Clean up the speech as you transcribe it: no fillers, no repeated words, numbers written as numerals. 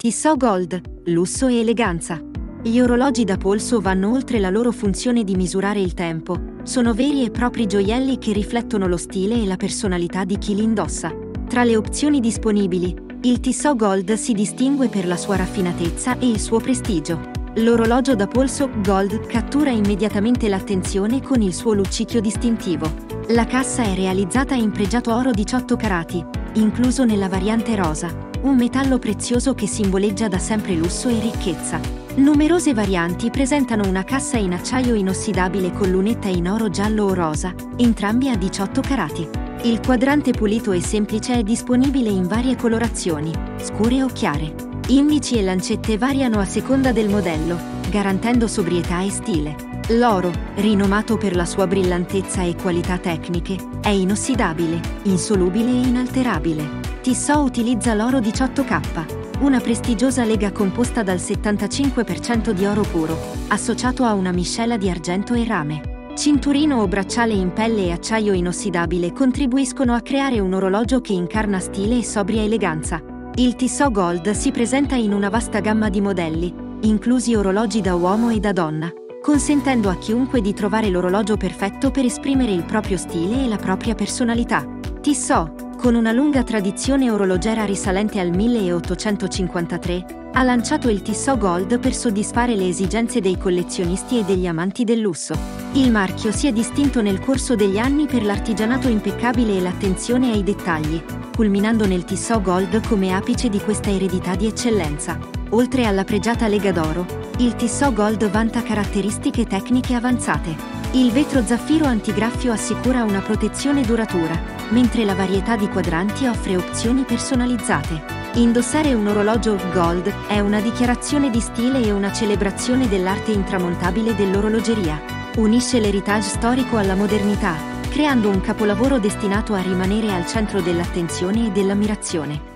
Tissot Gold, lusso e eleganza. Gli orologi da polso vanno oltre la loro funzione di misurare il tempo, sono veri e propri gioielli che riflettono lo stile e la personalità di chi li indossa. Tra le opzioni disponibili, il Tissot Gold si distingue per la sua raffinatezza e il suo prestigio. L'orologio da polso Gold cattura immediatamente l'attenzione con il suo luccichio distintivo. La cassa è realizzata in pregiato oro 18 carati, incluso nella variante rosa, un metallo prezioso che simboleggia da sempre lusso e ricchezza. Numerose varianti presentano una cassa in acciaio inossidabile con lunetta in oro giallo o rosa, entrambi a 18 carati. Il quadrante pulito e semplice è disponibile in varie colorazioni, scure o chiare. Indici e lancette variano a seconda del modello, garantendo sobrietà e stile. L'oro, rinomato per la sua brillantezza e qualità tecniche, è inossidabile, insolubile e inalterabile. Tissot utilizza l'oro 18K, una prestigiosa lega composta dal 75% di oro puro, associato a una miscela di argento e rame. Cinturino o bracciale in pelle e acciaio inossidabile contribuiscono a creare un orologio che incarna stile e sobria eleganza. Il Tissot Gold si presenta in una vasta gamma di modelli, inclusi orologi da uomo e da donna, consentendo a chiunque di trovare l'orologio perfetto per esprimere il proprio stile e la propria personalità. Tissot, con una lunga tradizione orologera risalente al 1853, ha lanciato il Tissot Gold per soddisfare le esigenze dei collezionisti e degli amanti del lusso. Il marchio si è distinto nel corso degli anni per l'artigianato impeccabile e l'attenzione ai dettagli, culminando nel Tissot Gold come apice di questa eredità di eccellenza. Oltre alla pregiata lega d'oro, il Tissot Gold vanta caratteristiche tecniche avanzate. Il vetro zaffiro antigraffio assicura una protezione duratura, mentre la varietà di quadranti offre opzioni personalizzate. Indossare un orologio Gold è una dichiarazione di stile e una celebrazione dell'arte intramontabile dell'orologeria. Unisce l'heritage storico alla modernità, creando un capolavoro destinato a rimanere al centro dell'attenzione e dell'ammirazione.